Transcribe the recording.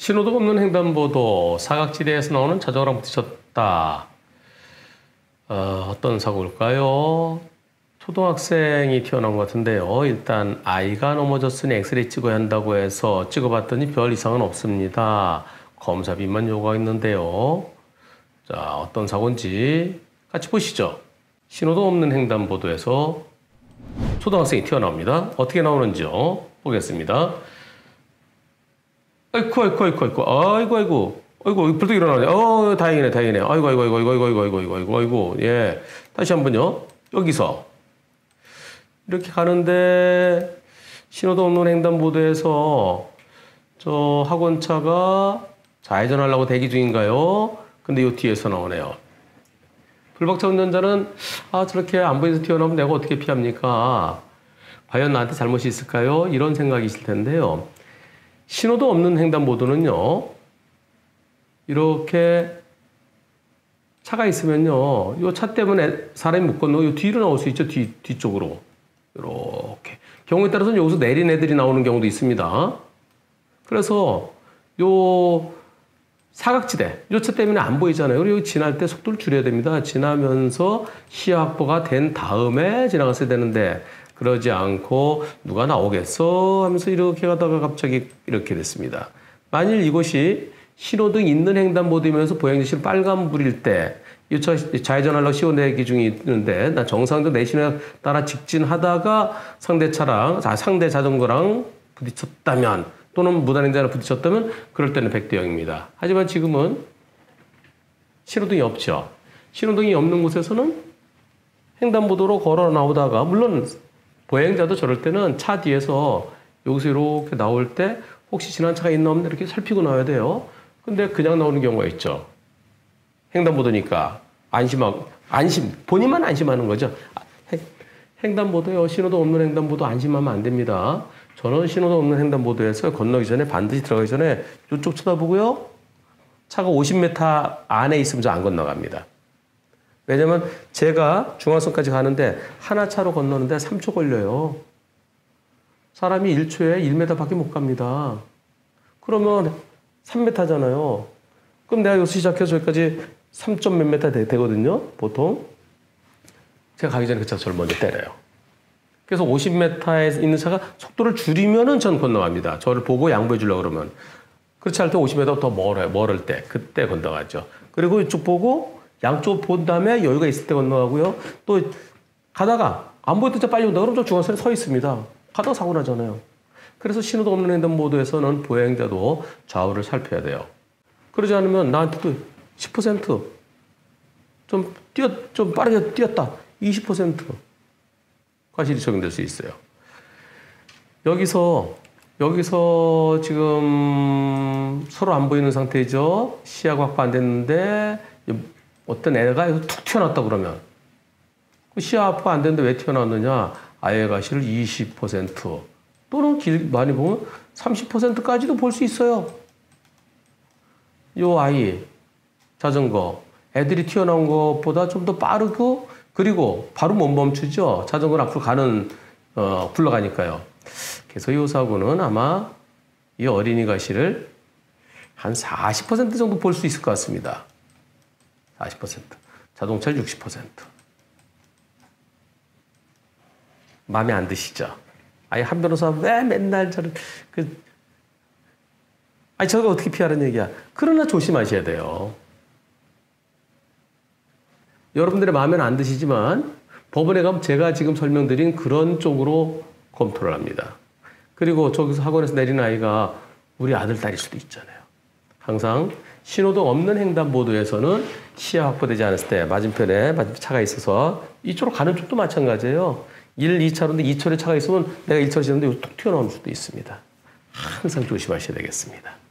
신호등 없는 횡단보도, 사각지대에서 나오는 자전거랑 부딪혔다. 어떤 사고일까요? 초등학생이 튀어나온 것 같은데요. 일단 아이가 넘어졌으니 엑스레이 찍어야 한다고 해서 찍어봤더니 별 이상은 없습니다. 검사비만 요구했는데요. 자, 어떤 사고인지 같이 보시죠. 신호등 없는 횡단보도에서 초등학생이 튀어나옵니다. 어떻게 나오는지요? 보겠습니다. 아이고, 벌떡 일어나네. 다행이네. 아이고. 예. 다시 한 번요. 여기서. 이렇게 가는데, 신호등 없는 횡단보도에서 저 학원차가 좌회전하려고 대기 중인가요? 근데 요 뒤에서 나오네요. 불박차 운전자는, 저렇게 안 보이서 튀어나오면 내가 어떻게 피합니까? 과연 나한테 잘못이 있을까요? 이런 생각이실 텐데요. 신호등 없는 횡단보도는요, 이렇게 차가 있으면요, 이 차 때문에 사람이 못 건너고 뒤로 나올 수 있죠. 뒤쪽으로. 이렇게. 경우에 따라서는 여기서 내린 애들이 나오는 경우도 있습니다. 그래서 요 사각지대, 요 차 때문에 안 보이잖아요. 그리고 지날 때 속도를 줄여야 됩니다. 지나면서 시야 확보가 된 다음에 지나갔어야 되는데, 그러지 않고 누가 나오겠어 하면서 이렇게 가다가 갑자기 이렇게 됐습니다. 만일 이것이 신호등 있는 횡단보도이면서 보행자실 빨간불일 때 이 차 좌회전하려고 시도 대기 중에 있는데 나 정상적으로 내 신호에 따라 직진하다가 상대 자전거랑 부딪혔다면 또는 무단횡단에 부딪혔다면 그럴 때는 100대 0입니다. 하지만 지금은 신호등이 없죠. 신호등이 없는 곳에서는 횡단보도로 걸어 나오다가 물론 보행자도 저럴 때는 차 뒤에서 여기서 이렇게 나올 때 혹시 지난 차가 있나 없나 이렇게 살피고 나와야 돼요. 근데 그냥 나오는 경우가 있죠. 횡단보도니까 본인만 안심하는 거죠. 횡단보도요. 신호등 없는 횡단보도 안심하면 안 됩니다. 저는 신호등 없는 횡단보도에서 건너기 전에 반드시 들어가기 전에 이쪽 쳐다보고요. 차가 50m 안에 있으면 저 안 건너갑니다. 왜냐면 제가 중앙선까지 가는데 하나 차로 건너는데 3초 걸려요. 사람이 1초에 1m밖에 못 갑니다. 그러면 3m잖아요. 그럼 내가 여기서 시작해서 여기까지 3점 몇 m 되거든요. 보통. 제가 가기 전에 그 차가 저를 먼저 때려요. 그래서 50m에 있는 차가 속도를 줄이면은 전 건너갑니다. 저를 보고 양보해 주려고 그러면. 그렇지 않을 때 50m 더 멀을 때. 그때 건너가죠. 그리고 이쪽 보고 양쪽 본 다음에 여유가 있을 때 건너가고요. 또 가다가 안 보일 때 빨리 온다 그러면 저 중앙선에 서 있습니다. 가다가 사고 나잖아요. 그래서 신호등 없는 횡단보도에서는 보행자도 좌우를 살펴야 돼요. 그러지 않으면 나한테도 10% 좀 빠르게 뛰었다. 20% 과실이 적용될 수 있어요. 여기서 지금 서로 안 보이는 상태죠. 시야가 확보 안 됐는데 어떤 애가 여기서 툭 튀어나왔다 그러면 시야 확보 안 됐는데 왜 튀어나왔느냐? 아예 과실을 20% 또는 많이 보면 30%까지도 볼 수 있어요. 요 아이 자전거 애들이 튀어나온 것보다 좀 더 빠르고 그리고 바로 못 멈추죠. 자전거는 앞으로 굴러가니까요. 그래서 이 사고는 아마 이 어린이 과실을 한 40% 정도 볼 수 있을 것 같습니다. 40%. 자동차를 60%. 마음에 안 드시죠? 아니, 한 변호사 왜 맨날 저거 어떻게 피하라는 얘기야. 그러나 조심하셔야 돼요. 여러분들의 마음에는 안 드시지만 법원에 가면 제가 지금 설명드린 그런 쪽으로 검토를 합니다. 그리고 저기서 학원에서 내린 아이가 우리 아들, 딸일 수도 있잖아요. 항상 신호등 없는 횡단보도에서는 시야 확보되지 않았을 때 맞은편에 차가 있어서 이쪽으로 가는 쪽도 마찬가지예요. 1, 2차로인데 2차로에 차가 있으면 내가 1차로 지났는데 툭 튀어나올 수도 있습니다. 항상 조심하셔야 되겠습니다.